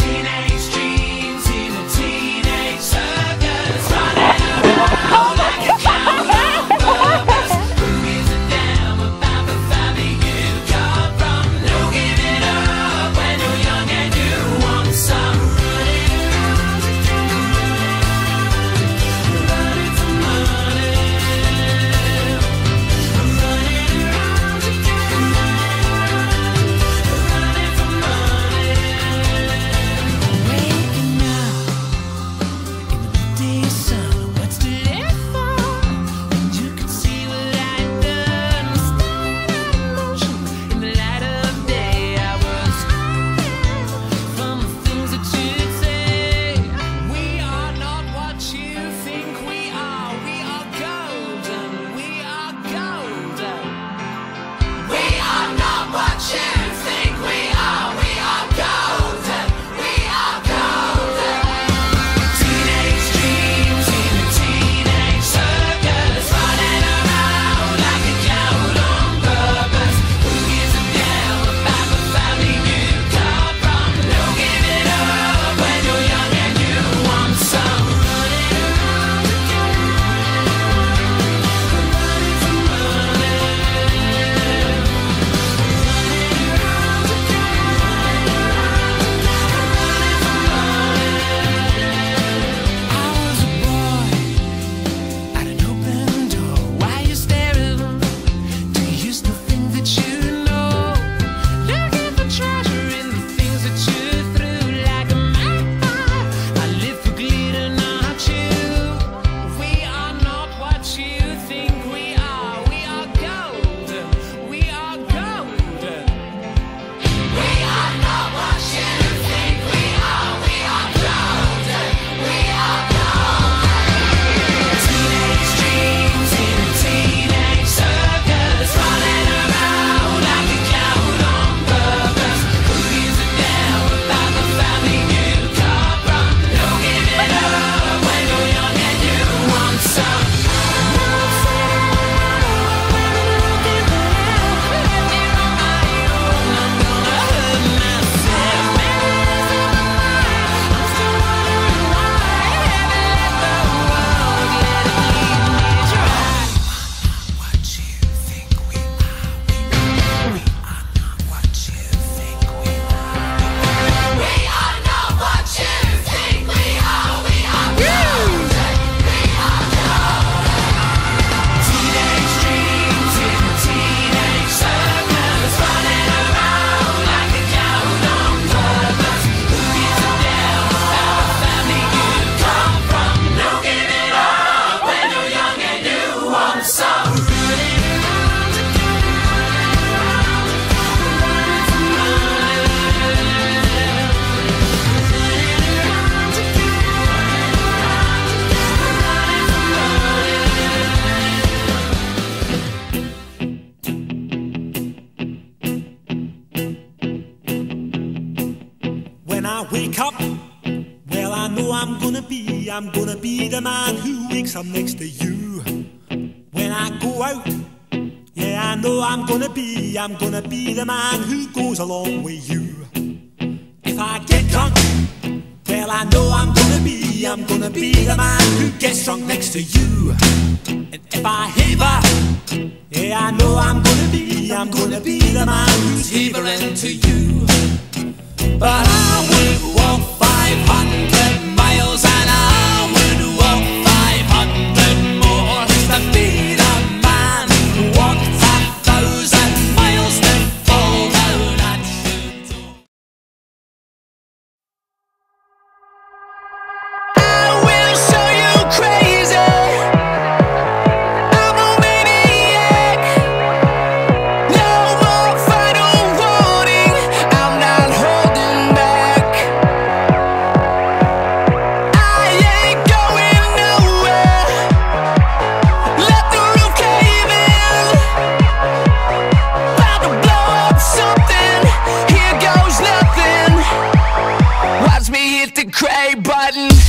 I'm gonna be the man who wakes up next to you. When I go out, yeah, I know I'm gonna be the man who goes along with you. If I get drunk, well, I know I'm gonna be the man who gets drunk next to you. And if I haver, yeah, I know I'm gonna be the man who's havering to you. But I would walk 500 miles and I would walk 500 more to be the man who walked 1,000 miles to fall down at your door. I will show you crazy. I'm a maniac. No more final warning. I'm not holding back. I ain't going nowhere. Let the roof cave in. About to blow up something. Here goes nothing. Watch me hit the Cray button.